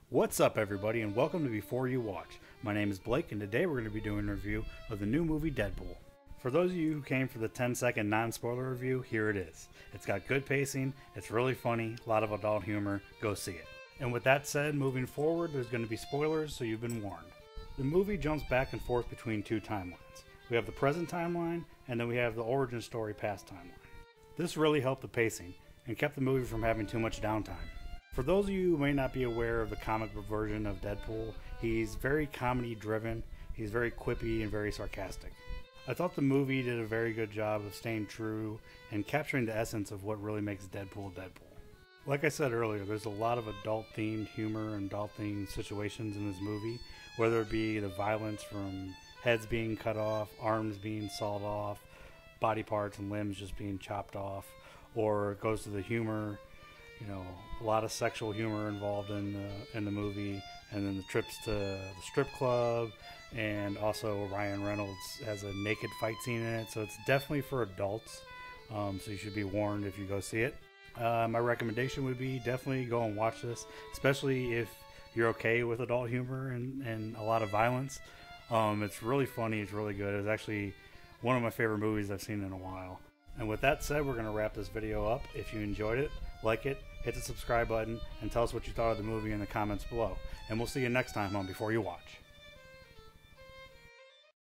What's up, everybody, and welcome to Before You Watch. My name is Blake, and today we're going to be doing a review of the new movie Deadpool. For those of you who came for the 10-second non-spoiler review, here it is. It's got good pacing, it's really funny, a lot of adult humor, go see it. And with that said, moving forward, there's going to be spoilers, so you've been warned. The movie jumps back and forth between two timelines. We have the present timeline, and then we have the origin story past timeline. This really helped the pacing, and kept the movie from having too much downtime. For those of you who may not be aware of the comic book version of Deadpool, he's very comedy driven, he's very quippy and very sarcastic. I thought the movie did a very good job of staying true and capturing the essence of what really makes Deadpool Deadpool. Like I said earlier, there's a lot of adult themed humor and adult themed situations in this movie, whether it be the violence from heads being cut off, arms being sawed off, body parts and limbs just being chopped off, or it goes to the humor. You know, a lot of sexual humor involved in the movie, and then the trips to the strip club, and also Ryan Reynolds has a naked fight scene in it, so it's definitely for adults, so you should be warned if you go see it. My recommendation would be definitely go and watch this, especially if you're okay with adult humor and a lot of violence. It's really funny, it's really good. It's actually one of my favorite movies I've seen in a while. And with that said, we're going to wrap this video up. If you enjoyed it, like it, hit the subscribe button, and tell us what you thought of the movie in the comments below. And we'll see you next time on Before You Watch.